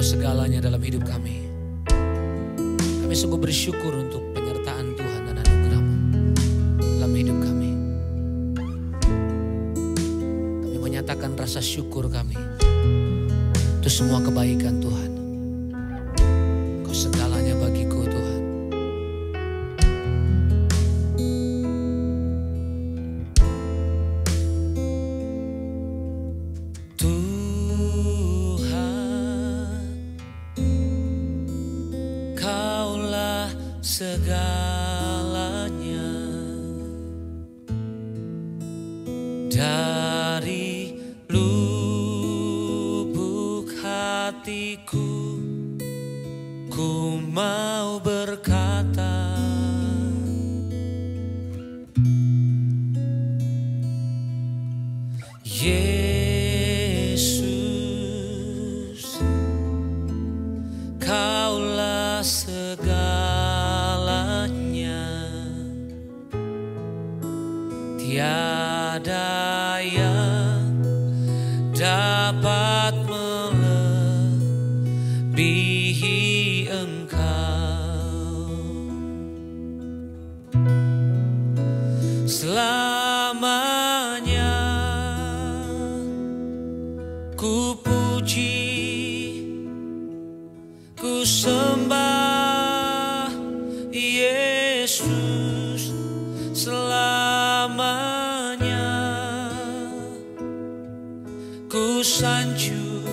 segalanya dalam hidup kami. Kami sungguh bersyukur untuk penyertaan Tuhan dan anugerah-Mu dalam hidup kami. Kami menyatakan rasa syukur kami untuk semua kebaikan Tuhan. Kau segalanya bagiku Tuhan. Segalanya dari lubuk hatiku, ku mau berkata, Yesus, Kaulah tiada yang dapat melebihi Engkau. Selamanya ku puji, ku sembah Yesus. Selamanya ku sanjung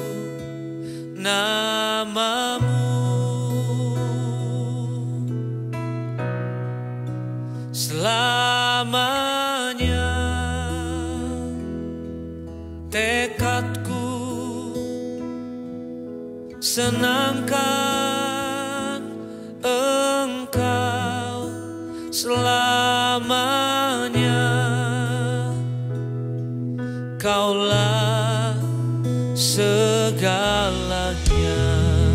nama-Mu. Selamanya tekadku senangkan Engkau. Selamanya Kaulah segalanya.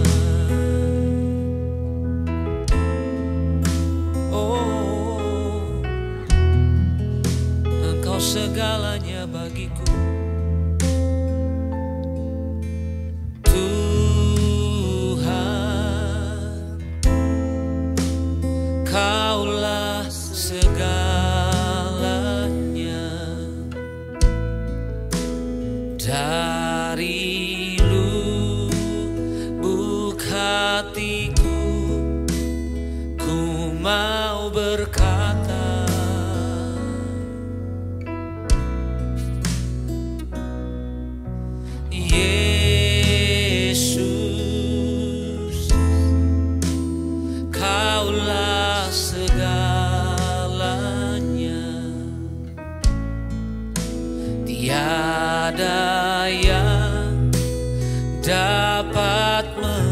Oh, Engkau segalanya bagiku. Tuhan, Kaulah segalanya. Dari lubuk hatiku, ku mau berkata, Yesus, Kaulah segalanya. Tiada yang dapat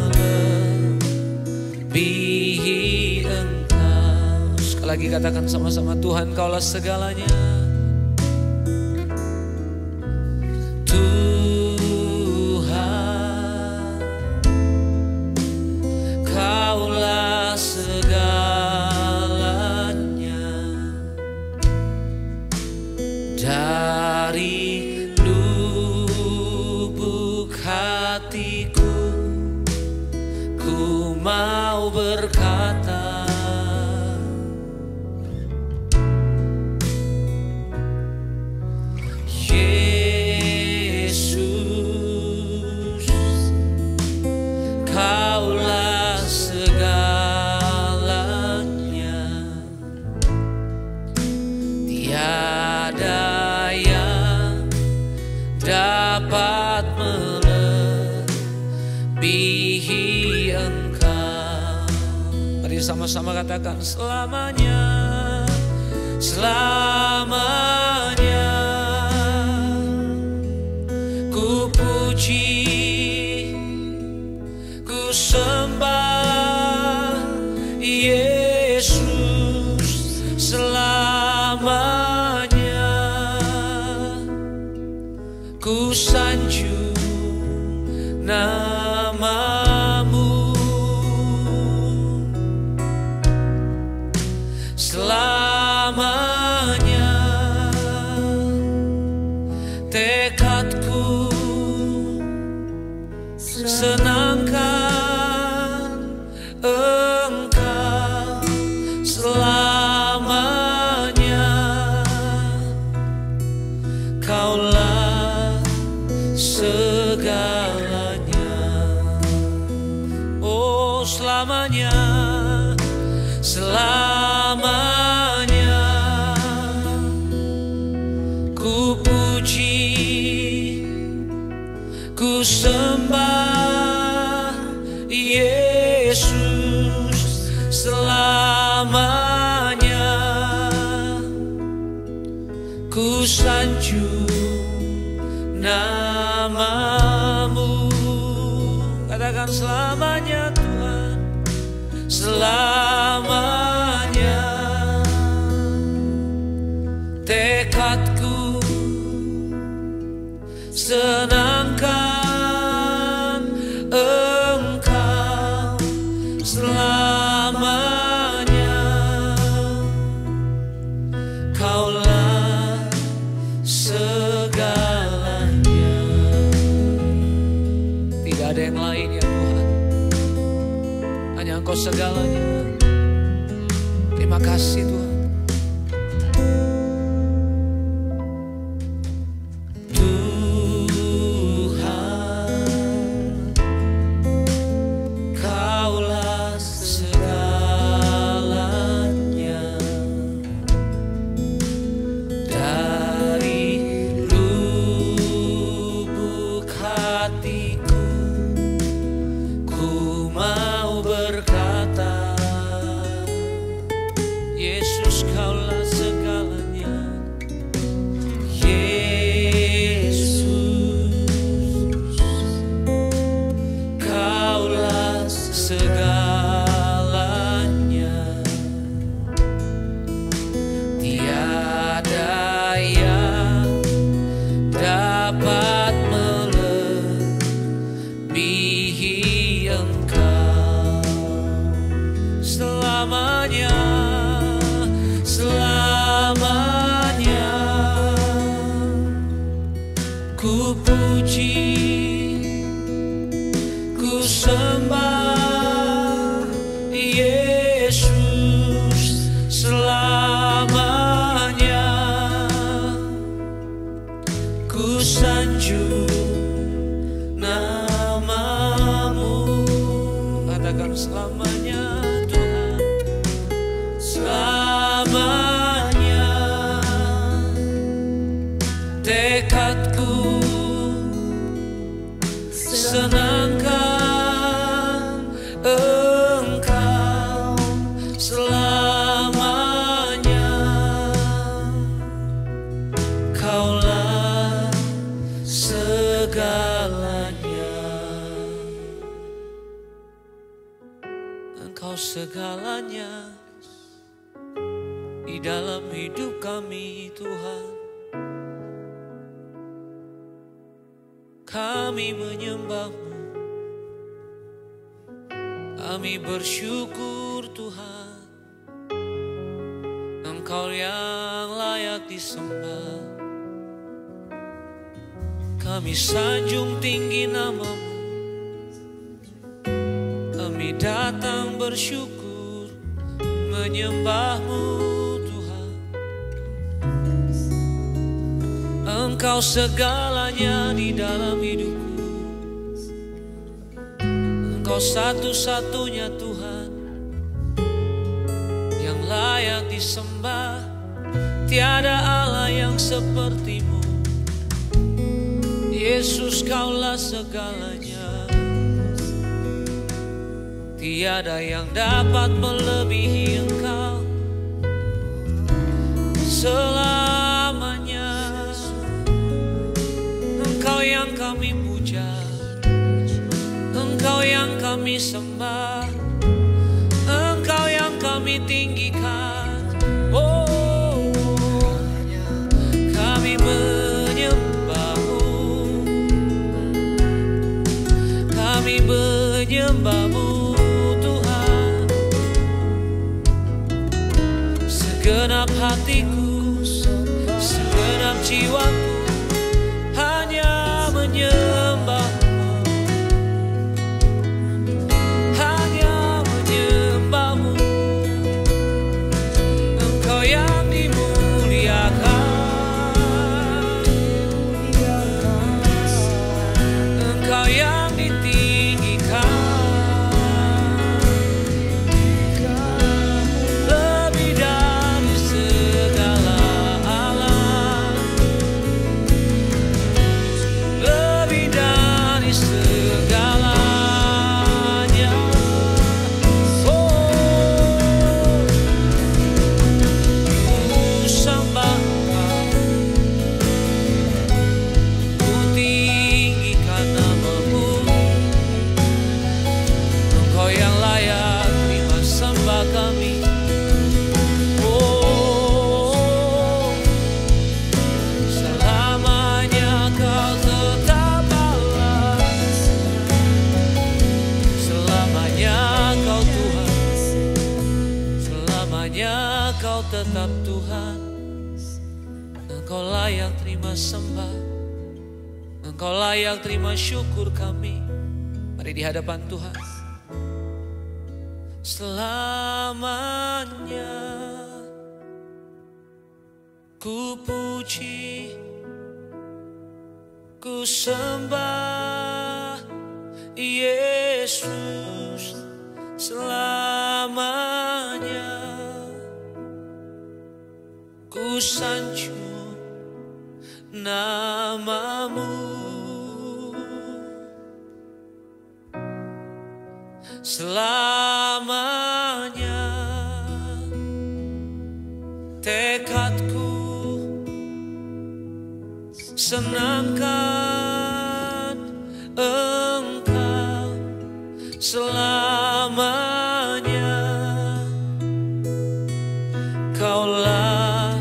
melebihi Engkau. Sekali lagi katakan sama-sama, Tuhan Kaulah segalanya. Tuhan, Kaulah segalanya. Dari lubuk hatiku, ku mau berkata, Yesus, Kaulah segalanya. Tiada yang dapat melebihi Engkau. Mari sama-sama katakan, selamanya, selamanya ku puji, ku sembah Yesus. Selamanya ku sanjung nama-Mu. Selamanya tekadku senangkan segalanya. Oh selamanya, selamanya ku puji, ku sembah Yesus selamanya. Ku sanjung namamu. Katakan selamanya Tuhan, selamanya. Tekadku senangkan Engkau selamanya. Kaulah segalanya. Tidak ada yang lain ya Tuhan, hanya Engkau segalanya. Terima kasih Tuhan. Ku puji, ku sembah Yesus selamanya. Ku sanjung namamu. Katakan selamanya Tuhan, selamanya. Tekadku senangkan Engkau selamanya. Kaulah segalanya. Engkau segalanya di dalam hidup kami Tuhan. Kami menyembah-Mu, kami bersyukur Tuhan. Engkau yang layak disembah. Kami sanjung tinggi nama-Mu, kami datang bersyukur menyembah-Mu Tuhan. Engkau segalanya di dalam hidupku. Engkau satu-satunya Tuhan yang layak disembah. Tiada Allah yang seperti-Mu. Yesus, Kaulah segalanya. Tiada yang dapat melebihi Engkau selamanya. Engkau yang kami puja, Engkau yang kami sembah, Engkau yang kami tinggikan. Oh, kami menyembah-Mu, kami menyembah-Mu Tuhan. Segenap hatiku, segenap jiwaku hanya menyembah-Mu, hanya menyembah-Mu. Engkau yang dimuliakan, Engkau yang ditinggikan, lebih dari segala alam, lebih dari segalanya. Oh, ku sembah Engkau, ku tinggikan namamu. Engkau yang layak terima sembah kami. Oh, selamanya Kau tetap Allah, selamanya Kau Tuhan, selamanya Kau tetap Tuhan. Engkau layak terima sembah, Engkau layak terima syukur kami. Mari di hadapan Tuhan. Selamanya ku puji, ku sembah Yesus. Selamanya ku sanjung namamu. Selamanya tekadku senangkan Engkau. Selamanya Kaulah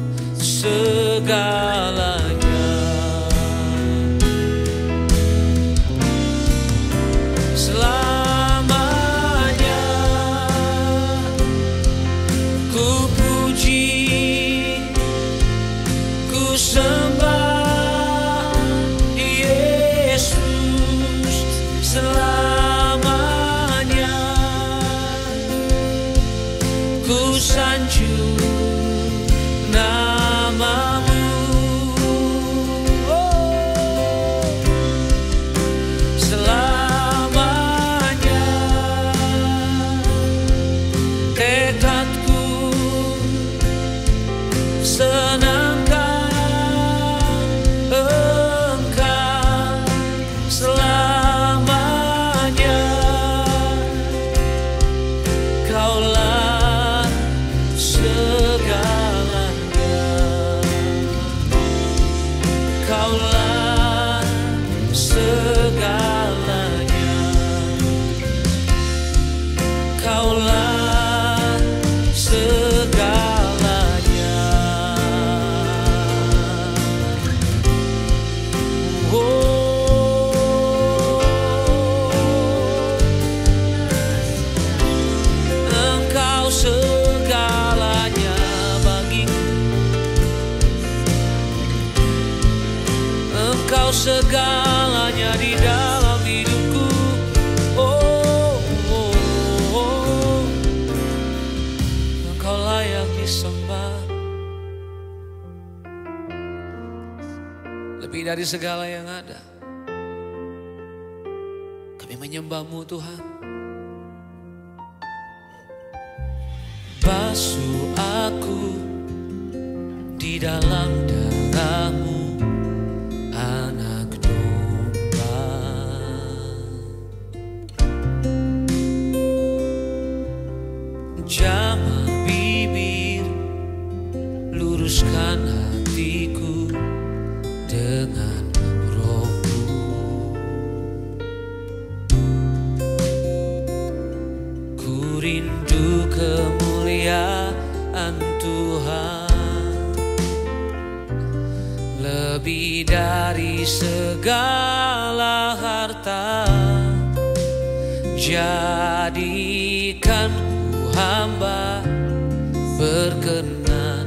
segalanya. Selamanya ku puji, ku sembah Yesus. Selamanya ku sanjung namamu. Oh, selamanya tekadku senangkan Engkau. Selamanya Kaulah segalanya. Kaulah segalanya. Kaulah segalanya. Oh, Engkau segalanya bagiku. Engkau segalanya di dalam hidupku. Oh, oh, oh. Engkau layak disembah, lebih dari segala yang ada. Kami menyembah-Mu Tuhan. Basuh aku di dalam darah-Mu, Anak Domba. Jamah bibir, luruskan hatiku dengan Roh-Mu. Ku rindu kemuliaan Tuhan, lebih dari segala harta. Jadikan ku hamba berkenan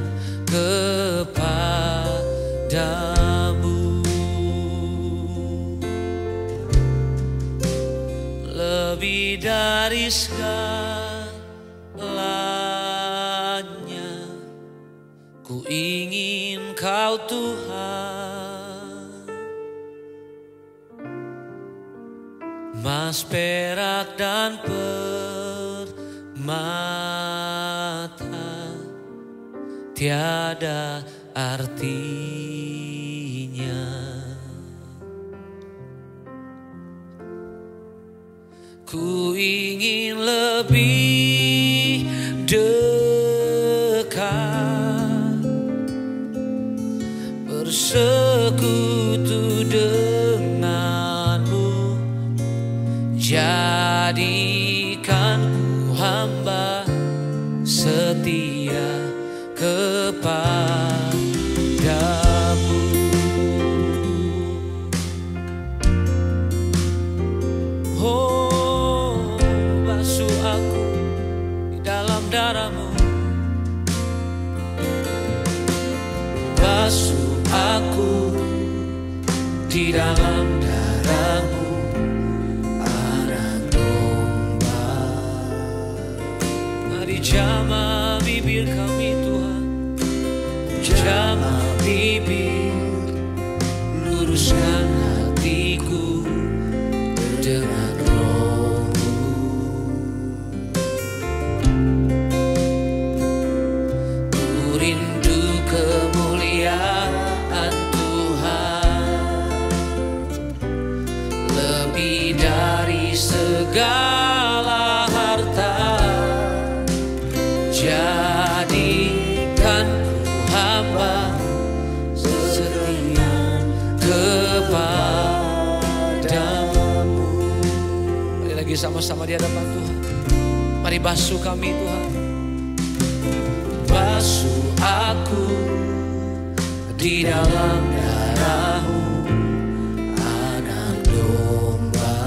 kepadamu, lebih dari segalanya. Ku ingin Kau Tuhan, Emas, perak, dan permata tiada artinya. Ku ingin lebih dekat, bersekutu denganmu. Jadikan ku hamba setia kepadamu. Oh, basuh aku di dalam darah-Mu, basuh aku di dalam darah-Mu, Anak Domba. Mari jamah bibir kami Tuhan, jamah bibir, luruskan hatiku dengan Roh-Mu. Ku rindu kemuliaan Tuhan, lebih dari segala harta. Jadikan ku hamba setia kepadamu. Mari lagi sama-sama di hadapan Tuhan. Mari basuh kami Tuhan, basuh aku di dalam darah-Mu, Anak Domba.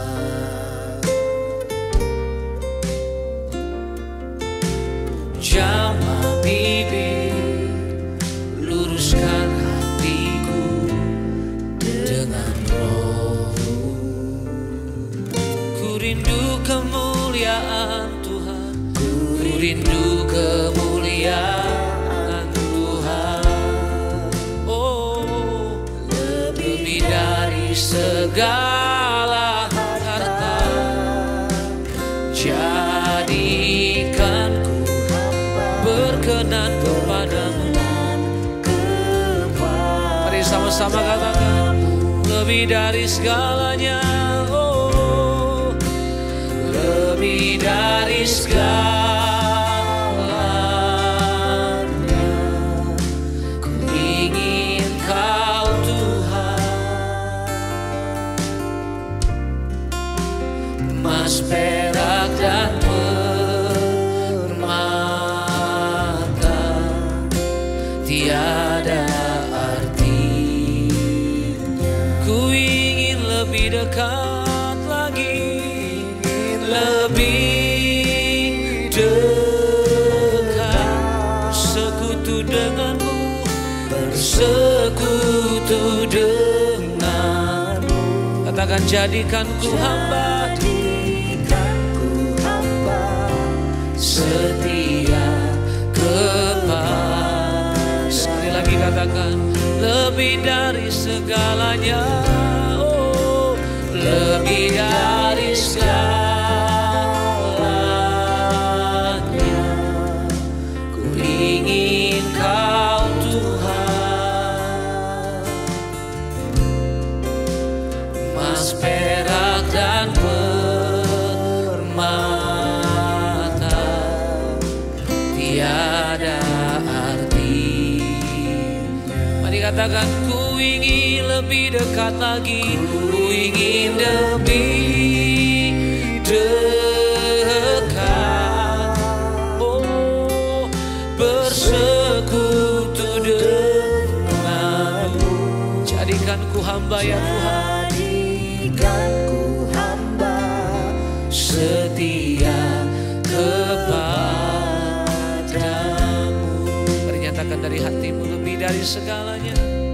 Jamah bibir, luruskan hatiku dengan Roh-Mu. Ku rindu kemuliaan Tuhan, ku rindu kemuliaan Tuhan. Oh, lebih dari segala harta. Jadikan ku berkenan kepadamu. Mari sama-sama katakan, lebih dari segalanya. Oh, lebih dari segalanya. Ku ingin Kau Tuhan. Emas, perak, dan permata tiada artinya. Ku ingin lebih dekat lagi, lebih dekat, sekutu denganmu, bersekutu denganmu. Katakan, jadikan ku hamba setia kepadamu. Sekali lagi katakan, lebih dari segalanya. Oh, lebih dari segalanya. Ku ingin Kau Tuhan. Emas, perak, dan permata tiada artinya. Mari katakan, ku ingin lebih dekat lagi, ku ingin lebih dekat. Oh, bersekutu denganmu. Jadikan ku hamba ya Tuhan, jadikan ku hamba setia kepadamu. Nyatakan dari hatimu, lebih dari segalanya,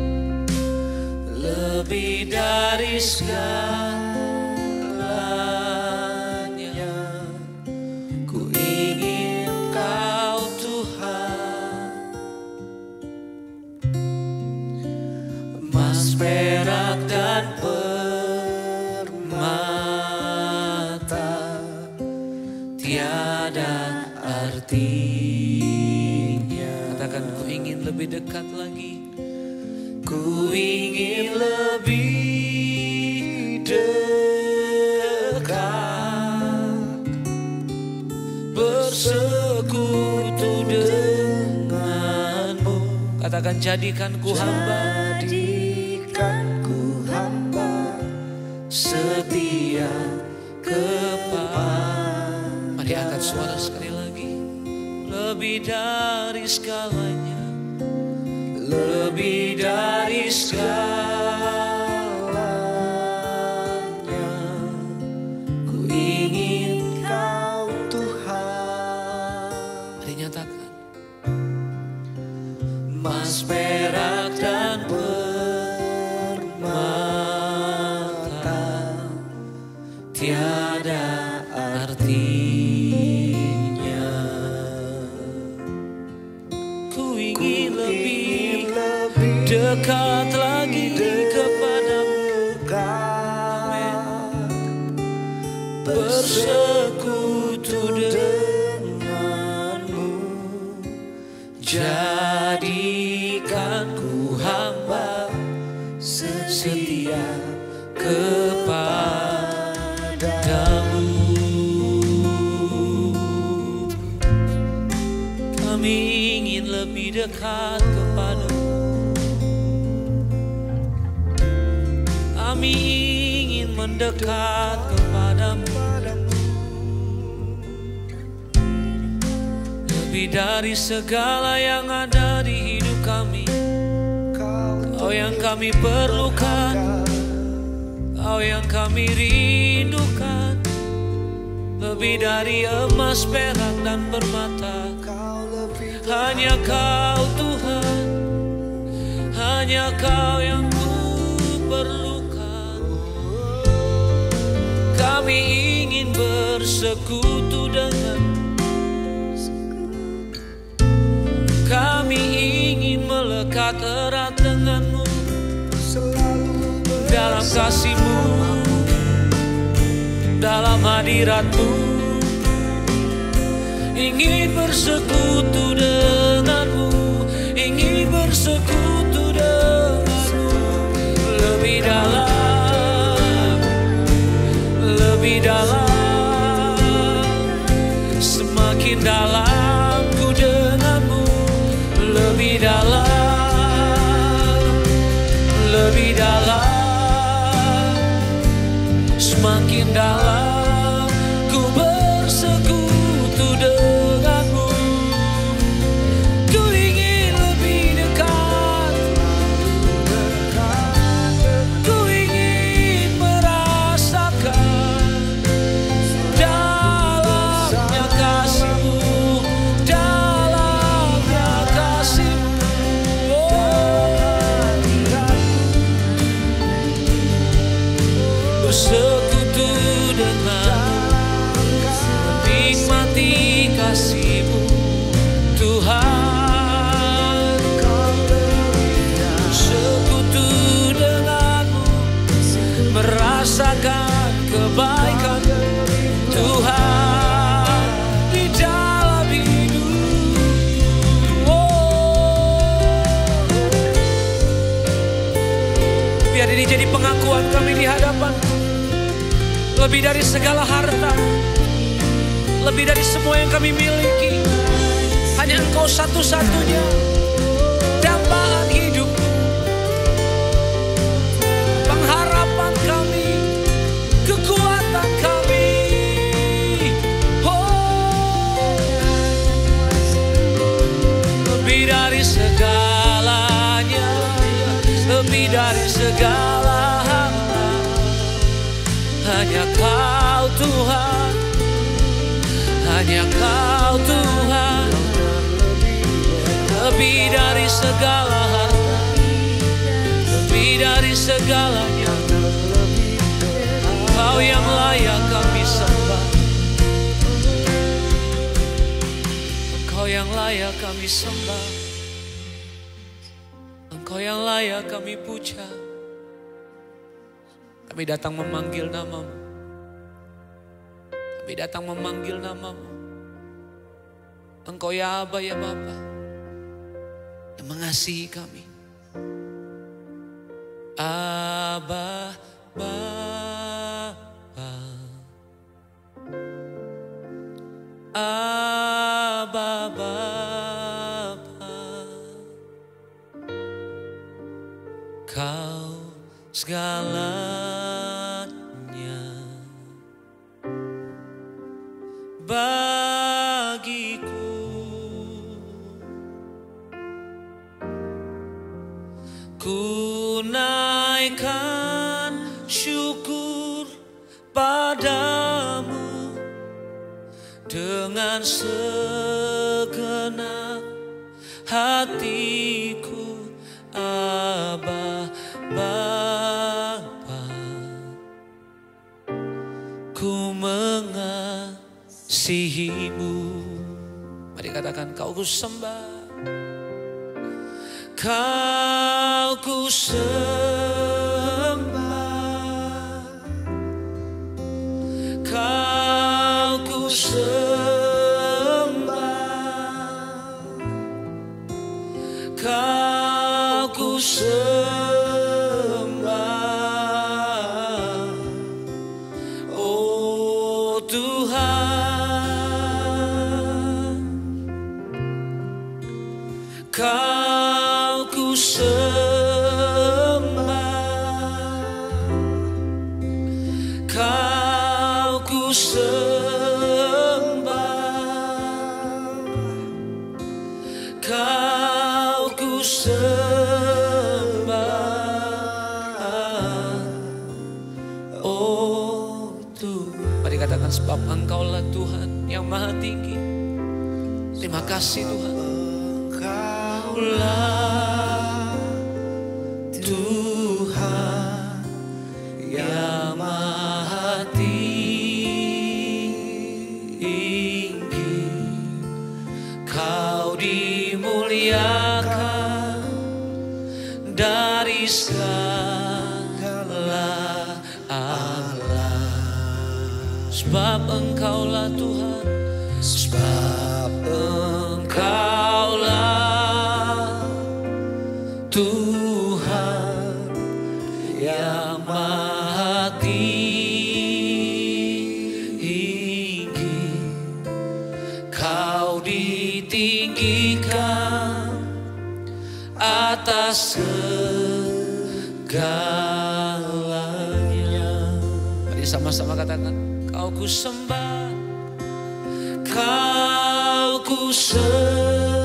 lebih dari segalanya. Ku ingin Kau Tuhan. Emas, perak, dan permata artinya. Katakan, ku ingin lebih dekat lagi. Ku ingin lebih dekat, bersekutu denganmu. Katakan, jadikan ku hamba, jadikan ku hamba setia kepadamu. Mari angkat suara sekali lagi. Lebih dari segalanya, lebih dari segalanya, ku ingin Kau Tuhan. Mari nyatakan. Emas, perak dan permata tiada artinya. Ku ingin lebih dekat lagi kepadamu. Bersekutu denganmu. Jadikan ku hamba setia kepadamu. Kami ingin lebih dekat kepadamu. Kami ingin mendekat kepadamu. Lebih dari segala yang ada di hidup kami. Kau yang kami perlukan, Kau yang kami rindukan. Lebih dari emas, perak dan permata, hanya Kau Tuhan, hanya Kau yang ku perlukan. Kami ingin bersekutu denganmu. Kami ingin melekat erat denganmu, dalam kasih-Mu, dalam hadirat-Mu. Ingin bersekutu denganmu, ingin bersekutu denganmu. Lebih dalam, lebih dalam, semakin dalam ku denganmu. Lebih dalam, lebih dalam, semakin dalam ku bersekutu denganmu. Ku ingin lebih dekat, ku ingin merasakan dalamnya kasih-Mu, dalamnya kasih-Mu. Bersekutu denganmu, menikmati kasih-Mu, Tuhan. Bersekutu denganmu, merasakan kebaikan Tuhan di dalam hidup. Biar ini jadi pengakuan kami di hadapan. Lebih dari segala harta, lebih dari semua yang kami miliki, hanya Engkau satu-satunya dambaan hidup, pengharapan kami, kekuatan kami. Lebih dari segalanya, lebih dari segala harta, hanya Kau Tuhan, hanya Kau Tuhan. Lebih dari segala harta, lebih dari segalanya, Kau yang layak kami sembah, Engkau yang layak kami sembah, Engkau yang layak kami puja. Kami datang memanggil nama-Mu, kami datang memanggil nama-Mu. Engkau ya Aba ya Bapa yang mengasihi kami. Aba Bapa, Aba Bapa, Kau segalanya bagiku. Ku naikkan syukur padamu dengan segenap hatiku, Aba Bapa. Ku mengasihimu. Mari katakan, Kau ku sembah. Kau ku sembah, Kau ku sembah, Kau ku sembah, oh Tuhan. Kau ku sembah, Kau ku sembah, Kau ku sembah, oh Tuhan. Mari katakan, sebab Engkaulah Tuhan yang maha tinggi. Terima kasih Tuhan. Engkaulah Tuhan yang maha tinggi, Kau dimuliakan dari segala Allah. Sebab Engkaulah Tuhan, sebab Engkaulah Tuhan yang maha tinggi, Kau ditinggikan atas segalanya. Mari sama-sama katakan, Kau ku sembah, Kau ku sembah,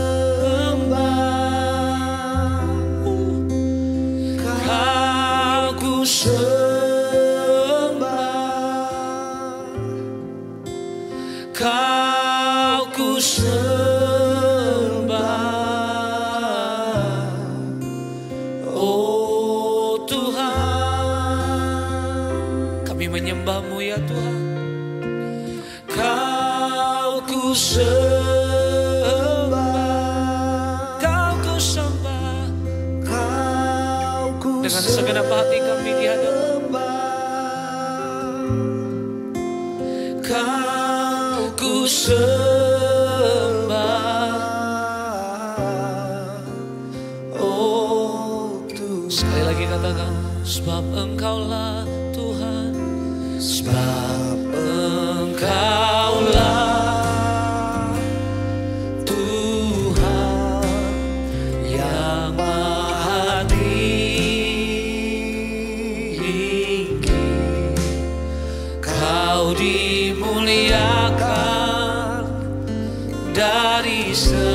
Kau ku sembah, Kau ku sembah, oh Tuhan. Kami menyembah-Mu ya Tuhan. Kau ku sembah, Kau ku sembah, Kau ku dengan segenap hati kami di hadapan-Mu. Kau ku sembah, oh Tuhan. Sekali lagi katakan, sebab Engkaulah Tuhan, sebab Engkaulah Tuhan yang maha tinggi, Kau dimuliakan dari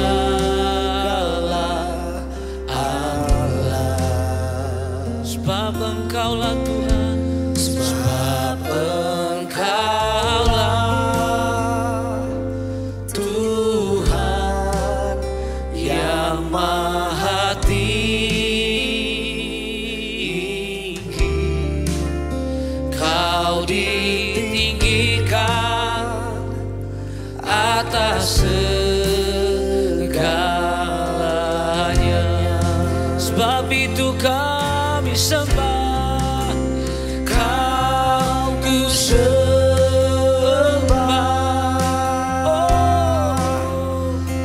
segala Allah. Sebab Engkaulah Tuhan, sebab Engkaulah Tuhan yang maha tinggi, Kau ditinggikan atas segalanya. Sebab itu kami sembah, Kau ku sembah, oh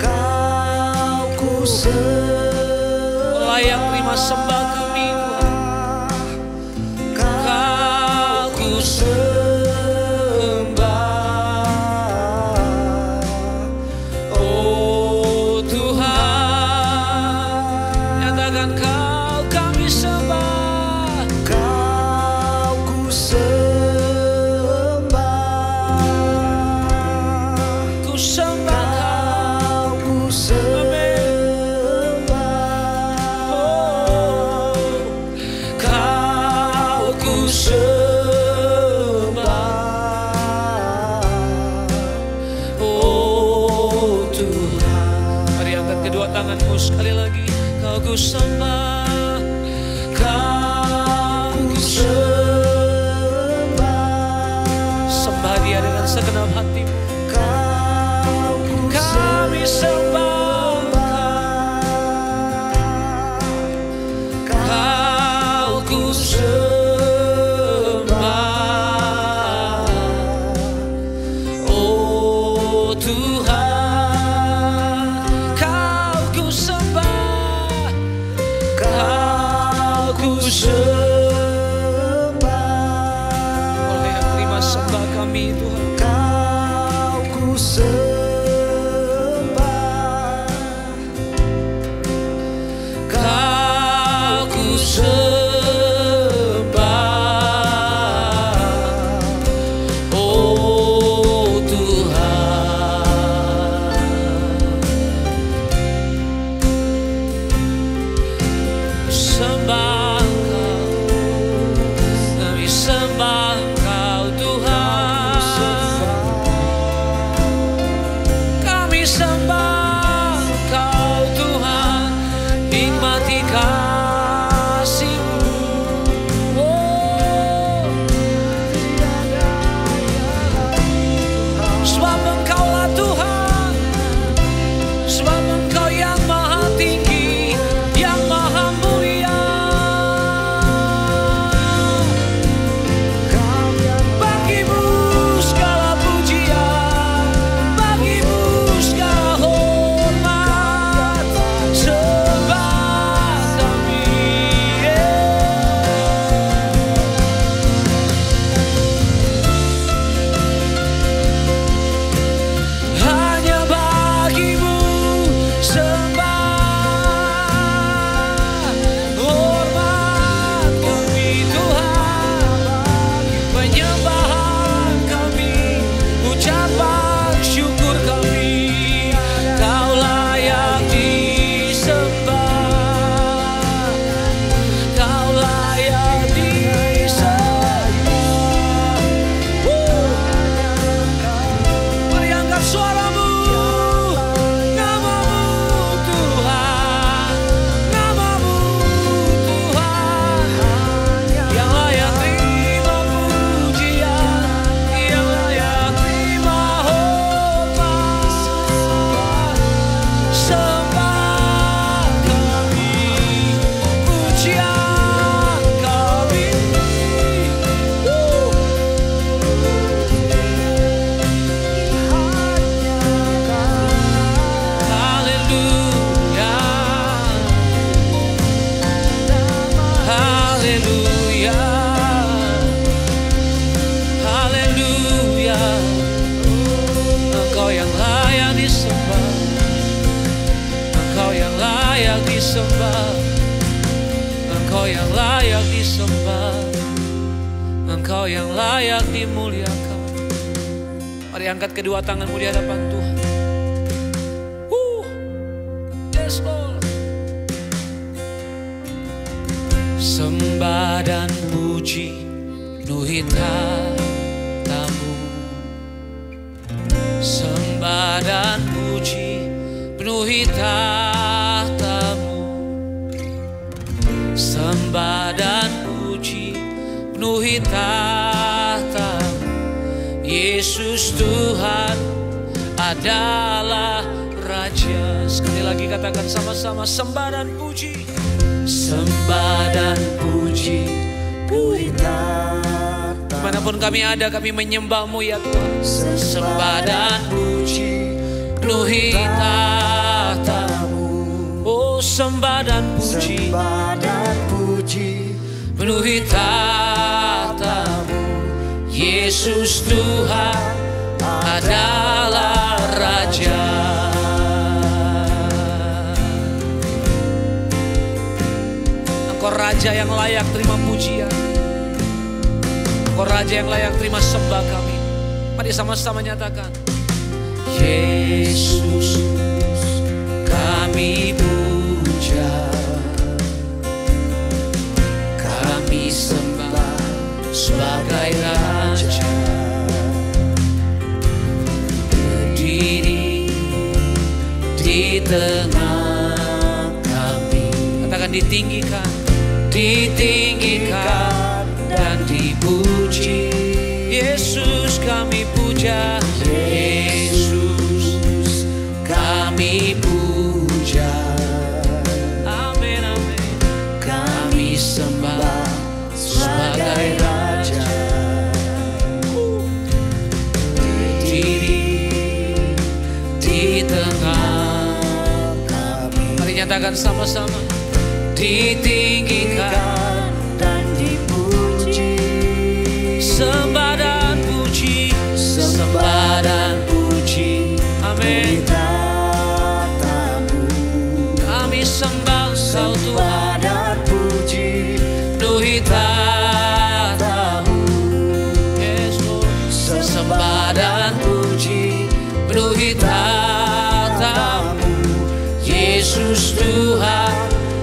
sekali lagi. Kau ku sembah, Kau ku sembah. Sembah Dia dengan segenap hatimu. Kami sembah, Kau ku sembah. Oh Tuhan, Kau ku sembah, Kau ku sembah. Oleh terima sembah kami Tuhan. Kau ku sembah, Kau ku sembah. Oh Tuhan, sembah Kau, kami sembah Kau Tuhan. Kami sembah Kau Tuhan, nikmati kasih-Mu. Oh, sebab Engkaulah Tuhan, sebab Engkau yang maha tinggi, yang maha mulia. Bagi-Mu segala pujian, bagi-Mu segala hormat, sembah kami. Hanya bagi-Mu sembah, hormat kami Tuhan, penyembahan kami, ucapan syukur kami. Kau layak disembah, Kau layak disembah. Mari angkat suaramu, namamu Tuhan, namamu Tuhan, yang layak terima pujian, yang layak terima hormat, sembah kami, pujian kami. Haleluya, haleluya, haleluya. Engkau yang layak disembah, Engkau yang layak disembah, Engkau yang layak disembah, Engkau yang layak dimuliakan. Mari angkat kedua tanganmu di hadapan Tuhan. Yes Lord. Sembah dan puji penuhi tahtamu, sembah dan puji penuhi tahtamu, sembah dan puji penuhi tahtamu. Yesus Tuhan adalah Raja. Sekali lagi katakan sama-sama, sembah dan puji, sembah dan puji penuhi tahtamu. Dimanapun kami ada, kami menyembah-Mu ya Tuhan. Sembah dan puji penuhi tahtamu. Oh sembah dan puji, penuhi tahtamu. Yesus Tuhan adalah Raja. Engkau Raja yang layak terima pujian, Engkau Raja yang layak terima sembah kami. Mari sama-sama nyatakan, Yesus kami puja, kami sembah sebagai Raja. Berdiri di tengah Katakan ditinggikan, ditinggikan dan dipuji. Yesus kami puja, Yesus kami puja. Amin, amin. Kami sembah sebagai Raja. Berdiri di tengah kami. Mari nyatakan sama-sama. Ditinggikan dan dipuji. Sembah dan puji, sembah dan puji. Amin. Kami sembah Engkau Tuhan dan puji, penuhi tatamu. Yesus, sembah dan puji, penuhi tatamu. Yesus Tuhan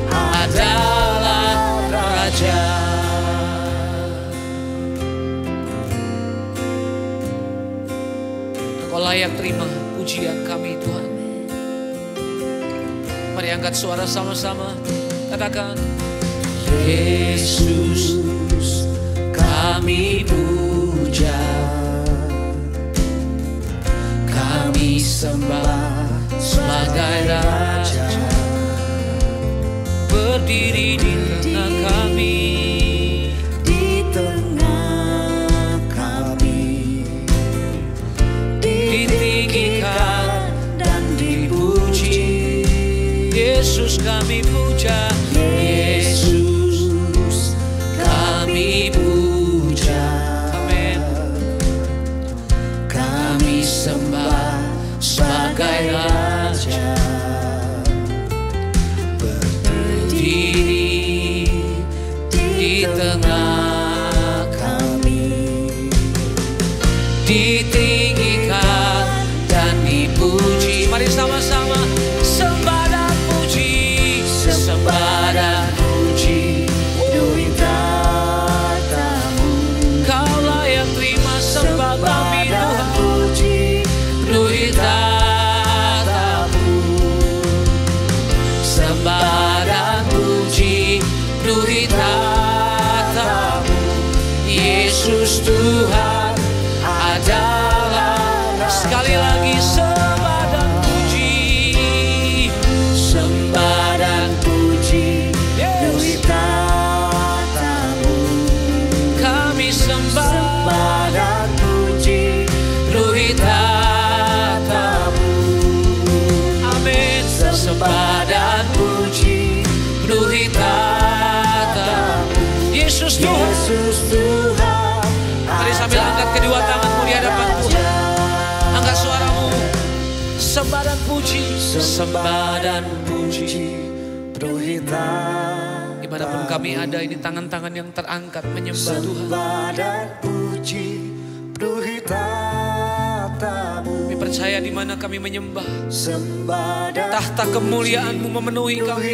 adalah Raja. Engkau layak terima pujian kami Tuhan. Mari angkat suara sama-sama, katakan Yesus kami puja, kami sembah sebagai Raja. Berdiri di tengah kami, di tengah kami, ditinggikan dan dipuji. Yesus kami puja, Yesus kami puja. Amin. Kami sembah sebagai Raja. Di tengah kami, ditinggikan dan dipuji. Mari sama-sama sembah dan puji, sembah dan puji, penuhi tatamu. Kau layak terima sembah kami Tuhan, penuhi tatamu. Sembah dan puji, penuhi tatamu. Yesus Tuhan adalah. Sekali lagi sembah dan puji, sembah dan puji, penuhi tatamu. Kami sembah dan puji, penuhi tatamu. Amin. Sembah dan puji, penuhi tatamu. Yesus Tuhan. Mari sambil angkat kedua tanganmu di hadapan Tuhan. Angkat suaramu. Sembah dan puji, sembah dan puji, penuhi tatamu. Dimanapun kami ada, ini tangan-tangan yang terangkat menyembah Tuhan. Sembah dan puji, penuhi tatamu. Kami percaya di mana kami menyembah, tahta kemuliaan-Mu memenuhi kami.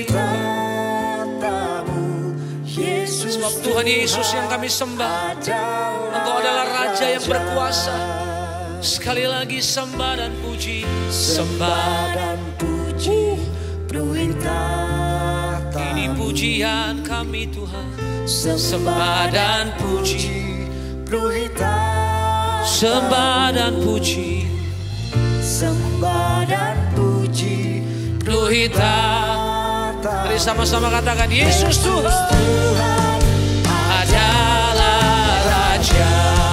Sebab Tuhan Yesus yang kami sembah, Engkau adalah Raja yang berkuasa. Sekali lagi sembah dan puji, sembah dan puji, penuhi tatamu. Ini pujian kami Tuhan, sembah dan puji, penuhi tatamu. Sembah dan puji, sembah dan puji, penuhi tatamu. Mari sama-sama katakan Yesus Tuhan adalah Raja.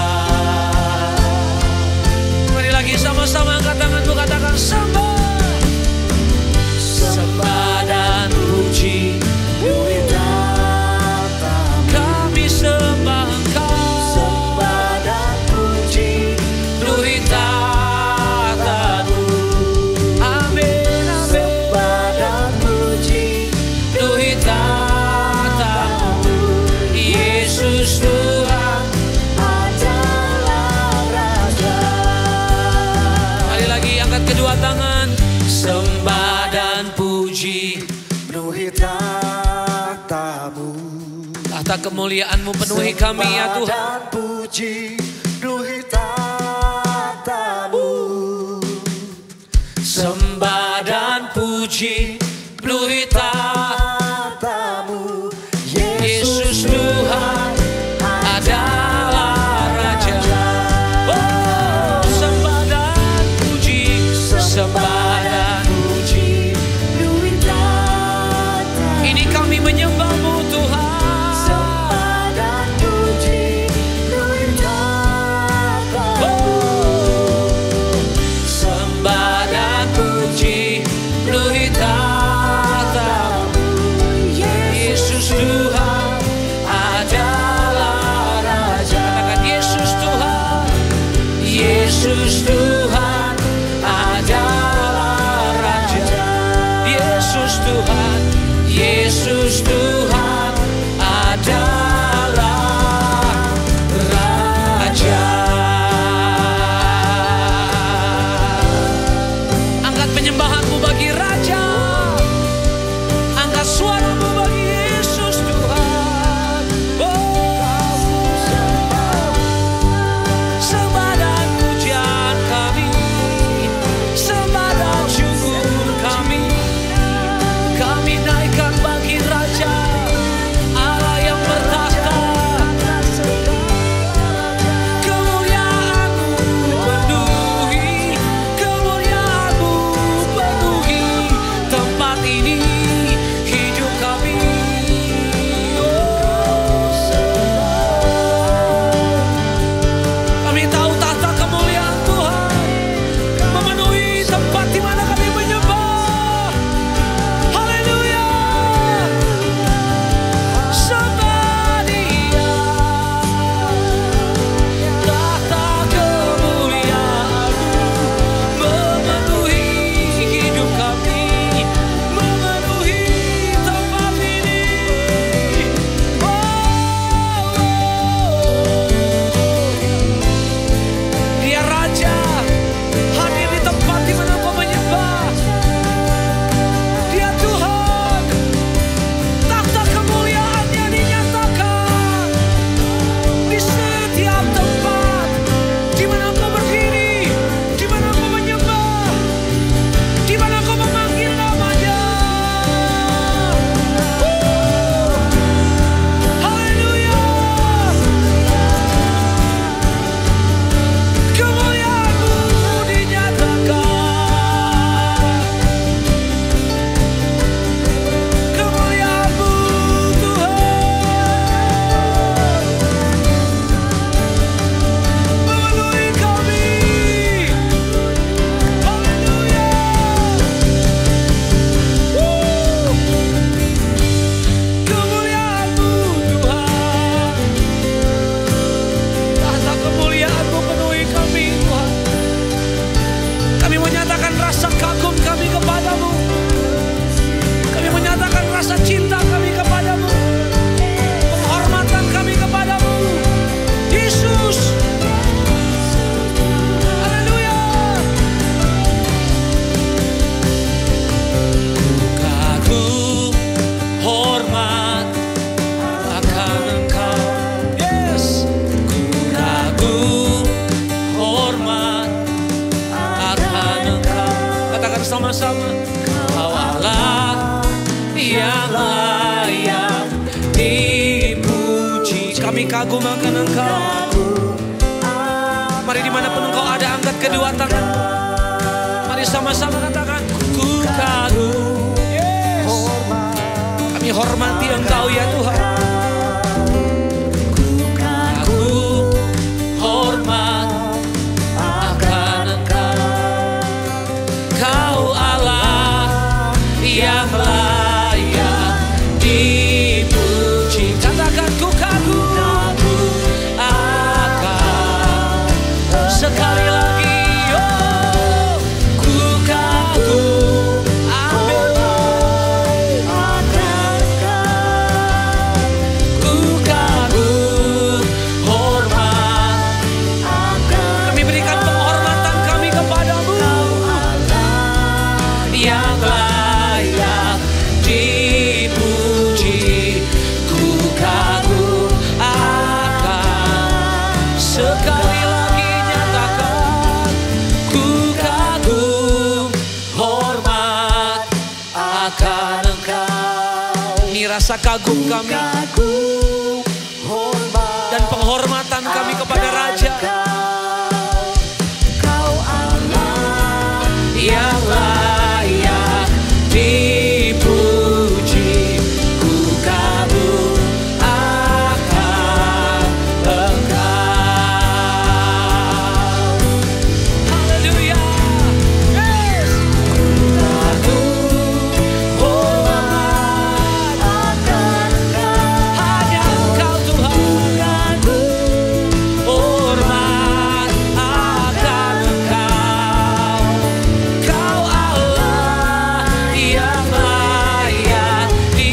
Mari lagi sama-sama angkat tanganmu, katakan sembah, sembah dan puji, penuhi tatamu. Kami sembah Engkau, sembah dan puji, penuhi tatamu. Amin, amin. Sembah dan puji, penuhi tatamu. Yesus Tuhan adalah Raja. Mari lagi angkat kedua tangan, sembah dan puji, penuhi tatamu. Tahta kemuliaan-Mu penuhi kami ya Tuhan. Sembah dan puji, penuhi tatamu. Sembah dan puji, penuhi tatamu. bersama-sama. Kau Allah yang layak dipuji. Kami kagum akan Engkau. Mari dimanapun Engkau ada, angkat kedua tangan. Mari sama-sama katakan, ku kagum. Yes. Kami hormati Engkau ya Tuhan. Ku kagum, hormat akan Engkau. Kau Allah yang layak dipuji. Katakan, ku kagum akan. Sekali lagi, oh, ku kagum. Amin. Ku kagum, hormat. Kami berikan penghormatan kami kepadamu yang layak dipuji. Ku kagum akan. Sekali lagi nyatakan, ku kagum, hormat akan Engkau. Ini rasa kagum kami dan penghormatan kami kepada Raja. Kau Allah yang layak dipuji. Ku kagum akan Engkau. Haleluya. Yes. Ku kagum, hormat akan Engkau. Hanya Engkau Tuhan. Hormat akan Engkau. Kau Allah yang layak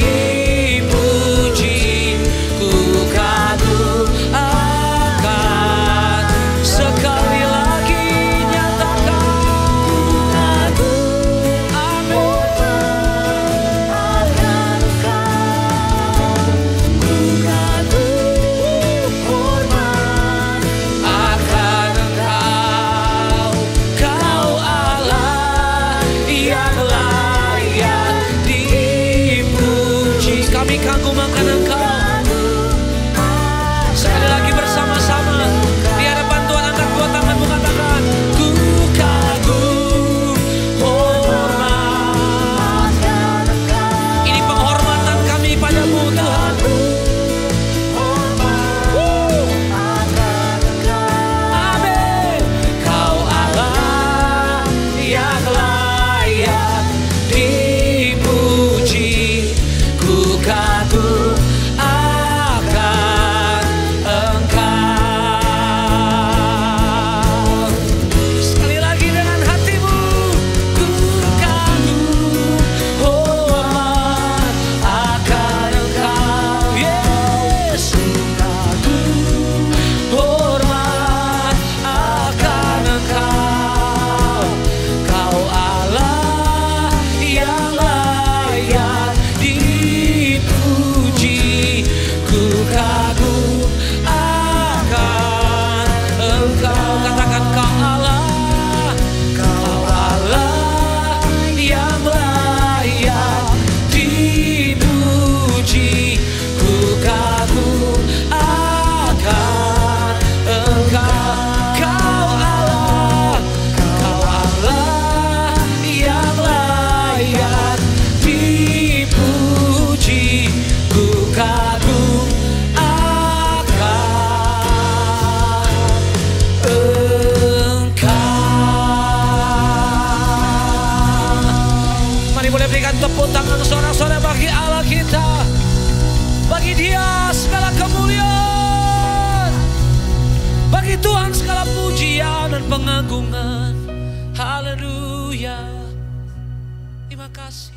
dipuji. Ku kagum akan. Sekali lagi nyatakan, amin. Akan Engkau. Kau Allah yang layak dipuji. Kami kagum akan Engkau. Sekali lagi bersama-sama di hadapan Tuhan, angkat dua tanganmu, katakan, ku kagum, hormat. Ini penghormatan kami padamu Tuhan. Amin. Kau Allah yang layak dipuji. Ku kagum akan Engkau. Sekali lagi dengan hatimu, ku kagum, hormat akan Engkau. Yes. Hormat akan Engkau. Kau Allah yang layak dipuji. Ku kagum akan Engkau. Katakan, kau Allah. Kau Allah yang layak dipuji. Ku kagum akan Engkau. Kau Allah yang layak dipuji. Ku kagum akan Engkau. Mari boleh berikan tepuk tangan sorak-sorai bagi Allah kita. Bagi Dia segala kemuliaan. Bagi Tuhan segala pujian dan pengagungan. Haleluya. Terima kasih.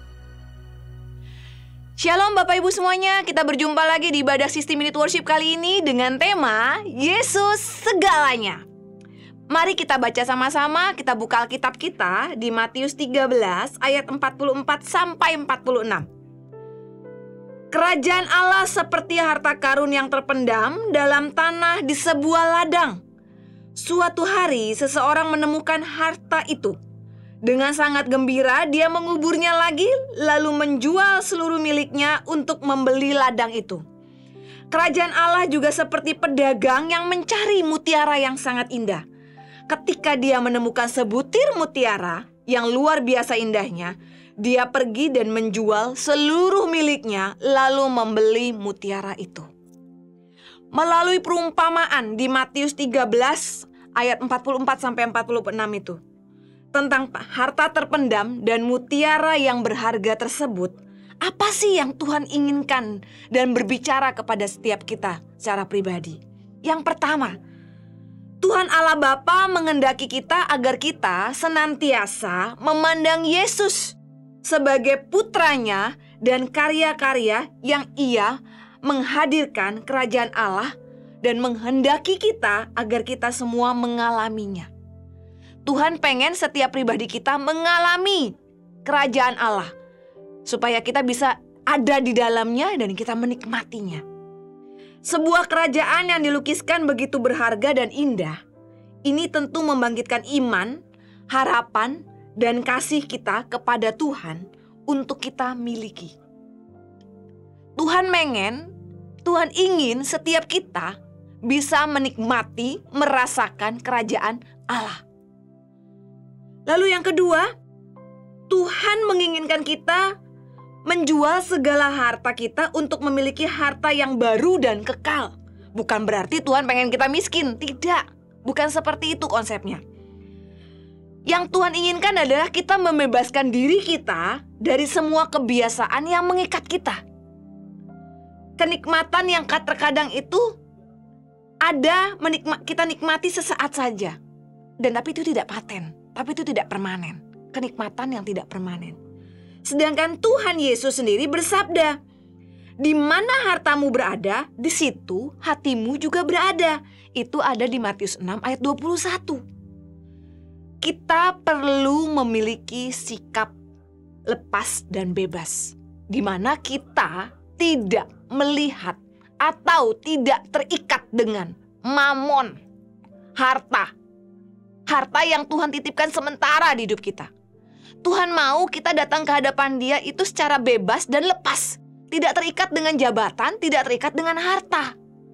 Shalom Bapak Ibu semuanya, kita berjumpa lagi di ibadah 60 Minute Worship kali ini dengan tema Yesus Segalanya. Mari kita baca sama-sama, kita buka Alkitab kita di Matius 13 ayat 44 sampai 46. Kerajaan Allah seperti harta karun yang terpendam dalam tanah di sebuah ladang. Suatu hari seseorang menemukan harta itu Dengan sangat gembira dia menguburnya lagi, lalu menjual seluruh miliknya untuk membeli ladang itu. Kerajaan Allah juga seperti pedagang yang mencari mutiara yang sangat indah. Ketika dia menemukan sebutir mutiara yang luar biasa indahnya, dia pergi dan menjual seluruh miliknya lalu membeli mutiara itu. Melalui perumpamaan di Matius 13 ayat 44-46 itu, tentang harta terpendam dan mutiara yang berharga tersebut, apa sih yang Tuhan inginkan dan berbicara kepada setiap kita secara pribadi? Yang pertama, Tuhan Allah Bapa menghendaki kita agar kita senantiasa memandang Yesus sebagai putranya dan karya-karya yang Ia menghadirkan kerajaan Allah dan menghendaki kita agar kita semua mengalaminya. Tuhan pengen setiap pribadi kita mengalami kerajaan Allah supaya kita bisa ada di dalamnya dan kita menikmatinya. Sebuah kerajaan yang dilukiskan begitu berharga dan indah, ini tentu membangkitkan iman, harapan, dan kasih kita kepada Tuhan untuk kita miliki. Tuhan ingin setiap kita bisa menikmati, merasakan kerajaan Allah. Lalu yang kedua, Tuhan menginginkan kita menjual segala harta kita untuk memiliki harta yang baru dan kekal. Bukan berarti Tuhan pengen kita miskin, tidak. Bukan seperti itu konsepnya. Yang Tuhan inginkan adalah kita membebaskan diri kita dari semua kebiasaan yang mengikat kita. Kenikmatan yang terkadang itu ada kita nikmati sesaat saja. Dan tapi itu tidak paten, tapi itu tidak permanen. Kenikmatan yang tidak permanen. Sedangkan Tuhan Yesus sendiri bersabda, di mana hartamu berada, di situ hatimu juga berada. Itu ada di Matius 6 ayat 21. Kita perlu memiliki sikap lepas dan bebas, di mana kita tidak melihat atau tidak terikat dengan mamon, harta yang Tuhan titipkan sementara di hidup kita. Tuhan mau kita datang ke hadapan Dia itu secara bebas dan lepas, tidak terikat dengan jabatan, tidak terikat dengan harta.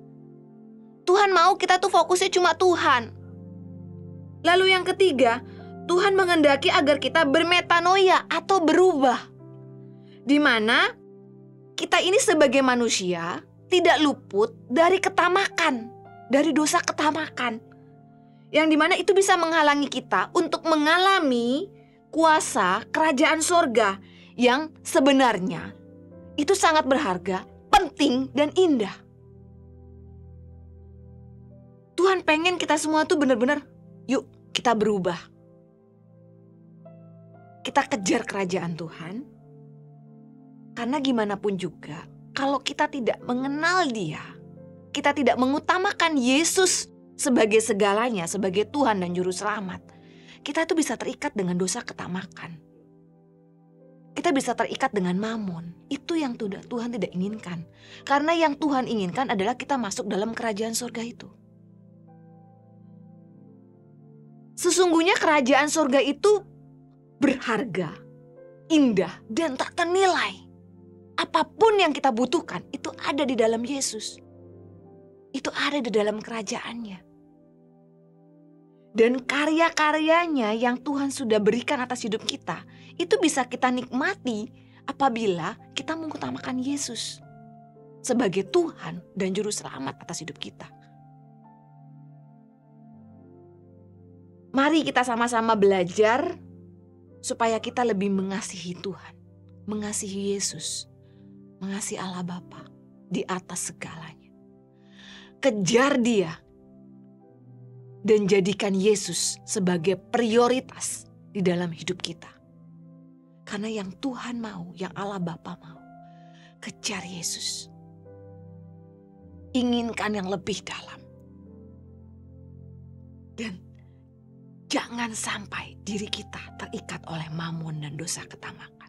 Tuhan mau kita tuh fokusnya cuma Tuhan. Lalu yang ketiga, Tuhan menghendaki agar kita bermetanoia atau berubah, di mana kita ini sebagai manusia tidak luput dari ketamakan, dari dosa ketamakan, yang dimana itu bisa menghalangi kita untuk mengalami kuasa kerajaan sorga yang sebenarnya itu sangat berharga, penting, dan indah. Tuhan pengen kita semua tuh benar-benar, yuk kita berubah. Kita kejar kerajaan Tuhan. Karena gimana pun juga, kalau kita tidak mengenal Dia, kita tidak mengutamakan Yesus sebagai segalanya, sebagai Tuhan dan Juru Selamat, kita itu bisa terikat dengan dosa ketamakan. Kita bisa terikat dengan mamon. Itu yang Tuhan tidak inginkan. Karena yang Tuhan inginkan adalah kita masuk dalam kerajaan surga itu. Sesungguhnya kerajaan surga itu berharga, indah, dan tak ternilai. Apapun yang kita butuhkan itu ada di dalam Yesus. Itu ada di dalam kerajaannya. Dan karya-karyanya yang Tuhan sudah berikan atas hidup kita, itu bisa kita nikmati apabila kita mengutamakan Yesus sebagai Tuhan dan Juru Selamat atas hidup kita. Mari kita sama-sama belajar supaya kita lebih mengasihi Tuhan, mengasihi Yesus, mengasihi Allah Bapa di atas segalanya. Kejar Dia dan jadikan Yesus sebagai prioritas di dalam hidup kita. Karena yang Tuhan mau, yang Allah Bapa mau, kejar Yesus. Inginkan yang lebih dalam. Dan jangan sampai diri kita terikat oleh mamon dan dosa ketamakan.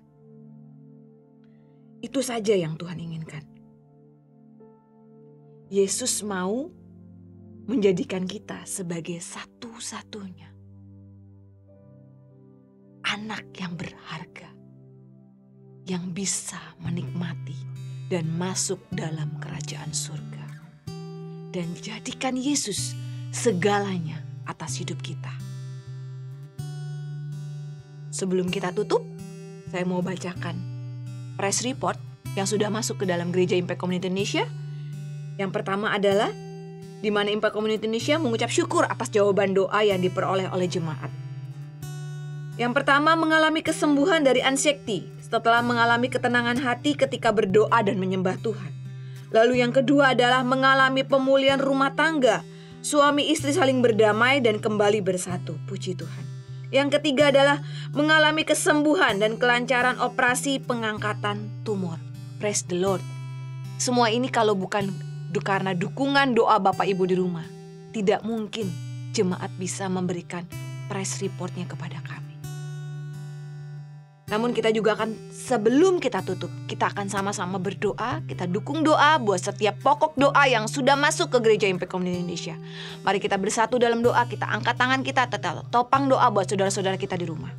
Itu saja yang Tuhan inginkan. Yesus mau menjadikan kita sebagai satu-satunya anak yang berharga, yang bisa menikmati dan masuk dalam kerajaan surga. Dan jadikan Yesus segalanya atas hidup kita. Sebelum kita tutup, saya mau bacakan press report yang sudah masuk ke dalam Gereja Impact Community Indonesia. Yang pertama adalah di mana Impact Community Indonesia mengucap syukur atas jawaban doa yang diperoleh oleh jemaat. Yang pertama, mengalami kesembuhan dari anxiety setelah mengalami ketenangan hati ketika berdoa dan menyembah Tuhan. Lalu yang kedua adalah mengalami pemulihan rumah tangga. Suami istri saling berdamai dan kembali bersatu. Puji Tuhan. Yang ketiga adalah mengalami kesembuhan dan kelancaran operasi pengangkatan tumor. Praise the Lord. Semua ini kalau bukan karena dukungan doa Bapak Ibu di rumah, tidak mungkin jemaat bisa memberikan press reportnya kepada kami. Namun kita juga akan, sebelum kita tutup, kita akan sama-sama berdoa. Kita dukung doa buat setiap pokok doa yang sudah masuk ke Gereja Impact Community Indonesia. Mari kita bersatu dalam doa, kita angkat tangan kita, topang doa buat saudara-saudara kita di rumah.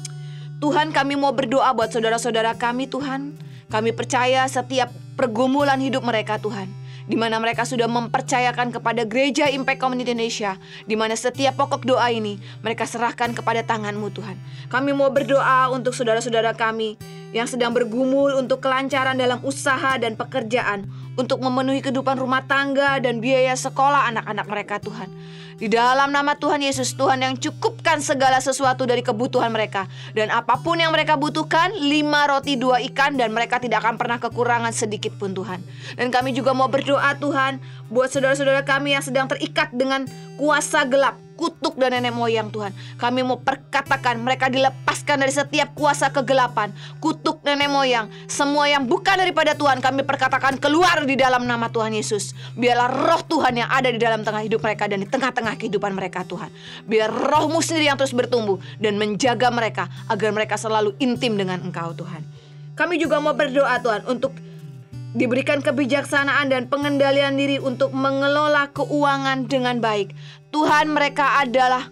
Tuhan, kami mau berdoa buat saudara-saudara kami, Tuhan. Kami percaya setiap pergumulan hidup mereka, Tuhan, di mana mereka sudah mempercayakan kepada Gereja Impact Community Indonesia, di mana setiap pokok doa ini mereka serahkan kepada tangan-Mu, Tuhan. Kami mau berdoa untuk saudara-saudara kami yang sedang bergumul untuk kelancaran dalam usaha dan pekerjaan, untuk memenuhi kehidupan rumah tangga dan biaya sekolah anak-anak mereka, Tuhan. Di dalam nama Tuhan Yesus, Tuhan yang cukupkan segala sesuatu dari kebutuhan mereka. Dan apapun yang mereka butuhkan, 5 roti 2 ikan, dan mereka tidak akan pernah kekurangan sedikit pun, Tuhan. Dan kami juga mau berdoa, Tuhan, buat saudara-saudara kami yang sedang terikat dengan kuasa gelap, kutuk dan nenek moyang, Tuhan. Kami mau perkatakan mereka dilepaskan dari setiap kuasa kegelapan, kutuk nenek moyang, semua yang bukan daripada Tuhan. Kami perkatakan keluar di dalam nama Tuhan Yesus. Biarlah roh Tuhan yang ada di dalam tengah hidup mereka dan di tengah-tengah kehidupan mereka, Tuhan. Biar roh-Mu sendiri yang terus bertumbuh dan menjaga mereka agar mereka selalu intim dengan Engkau, Tuhan. Kami juga mau berdoa, Tuhan, untuk diberikan kebijaksanaan dan pengendalian diri untuk mengelola keuangan dengan baik. Tuhan, mereka adalah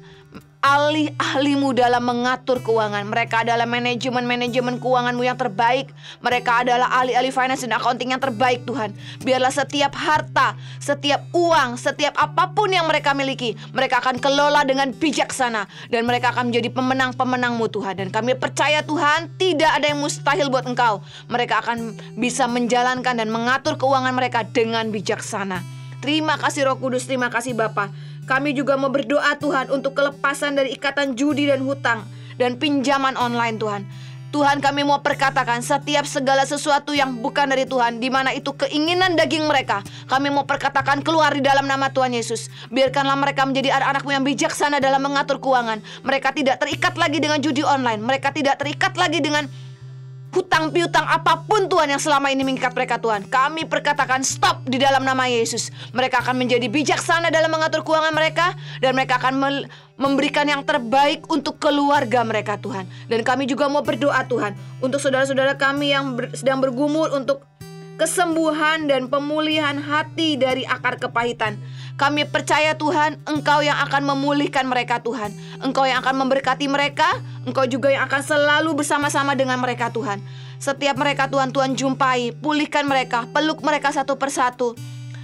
ahli-ahli-Mu dalam mengatur keuangan. Mereka adalah manajemen keuangan-Mu yang terbaik. Mereka adalah ahli-ahli finance dan accounting yang terbaik, Tuhan. Biarlah setiap harta, setiap uang, setiap apapun yang mereka miliki, mereka akan kelola dengan bijaksana. Dan mereka akan menjadi pemenang-pemenang-Mu, Tuhan. Dan kami percaya, Tuhan, tidak ada yang mustahil buat Engkau. Mereka akan bisa menjalankan dan mengatur keuangan mereka dengan bijaksana. Terima kasih Roh Kudus, terima kasih Bapa. Kami juga mau berdoa, Tuhan, untuk kelepasan dari ikatan judi dan hutang dan pinjaman online, Tuhan. Tuhan, kami mau perkatakan setiap segala sesuatu yang bukan dari Tuhan, di mana itu keinginan daging mereka, kami mau perkatakan keluar di dalam nama Tuhan Yesus. Biarkanlah mereka menjadi anak-anak-Mu yang bijaksana dalam mengatur keuangan. Mereka tidak terikat lagi dengan judi online. Mereka tidak terikat lagi dengan hutang piutang apapun, Tuhan, yang selama ini mengikat mereka, Tuhan. Kami perkatakan stop di dalam nama Yesus. Mereka akan menjadi bijaksana dalam mengatur keuangan mereka, dan mereka akan memberikan yang terbaik untuk keluarga mereka, Tuhan. Dan kami juga mau berdoa, Tuhan, untuk saudara-saudara kami yang sedang bergumul untuk kesembuhan dan pemulihan hati dari akar kepahitan. Kami percaya, Tuhan, Engkau yang akan memulihkan mereka, Tuhan. Engkau yang akan memberkati mereka. Engkau juga yang akan selalu bersama-sama dengan mereka, Tuhan. Setiap mereka, Tuhan, Tuhan jumpai, pulihkan mereka, peluk mereka satu persatu.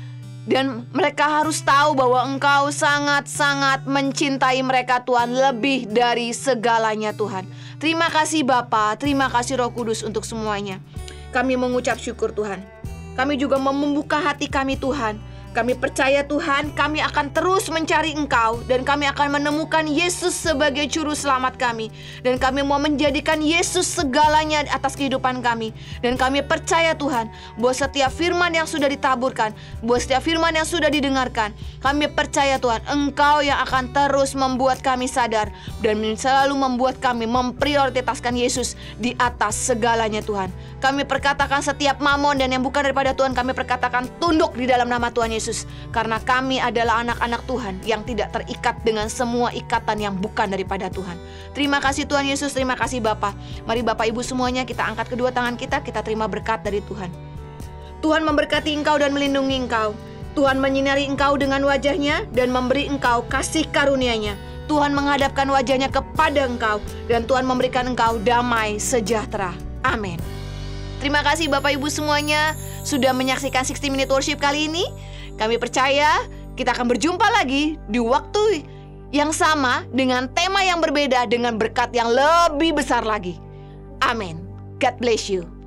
Dan mereka harus tahu bahwa Engkau sangat-sangat mencintai mereka, Tuhan, lebih dari segalanya, Tuhan. Terima kasih Bapa, terima kasih Roh Kudus untuk semuanya. Kami mengucap syukur, Tuhan. Kami juga mau membuka hati kami, Tuhan. Kami percaya, Tuhan, kami akan terus mencari Engkau, dan kami akan menemukan Yesus sebagai juru selamat kami. Dan kami mau menjadikan Yesus segalanya atas kehidupan kami. Dan kami percaya, Tuhan, bahwa setiap firman yang sudah ditaburkan, bahwa setiap firman yang sudah didengarkan, kami percaya, Tuhan, Engkau yang akan terus membuat kami sadar dan selalu membuat kami memprioritaskan Yesus di atas segalanya, Tuhan. Kami perkatakan setiap mamon dan yang bukan daripada Tuhan, kami perkatakan tunduk di dalam nama Tuhan Yesus. Karena kami adalah anak-anak Tuhan yang tidak terikat dengan semua ikatan yang bukan daripada Tuhan. Terima kasih Tuhan Yesus, terima kasih Bapa. Mari Bapak Ibu semuanya kita angkat kedua tangan kita terima berkat dari Tuhan. Tuhan memberkati engkau dan melindungi engkau. Tuhan menyinari engkau dengan wajah-Nya dan memberi engkau kasih karunia-Nya. Tuhan menghadapkan wajahnya kepada engkau, dan Tuhan memberikan engkau damai sejahtera. Amin. Terima kasih Bapak Ibu semuanya sudah menyaksikan 60 Minute Worship kali ini. Kami percaya kita akan berjumpa lagi di waktu yang sama dengan tema yang berbeda, dengan berkat yang lebih besar lagi. Amin. God bless you.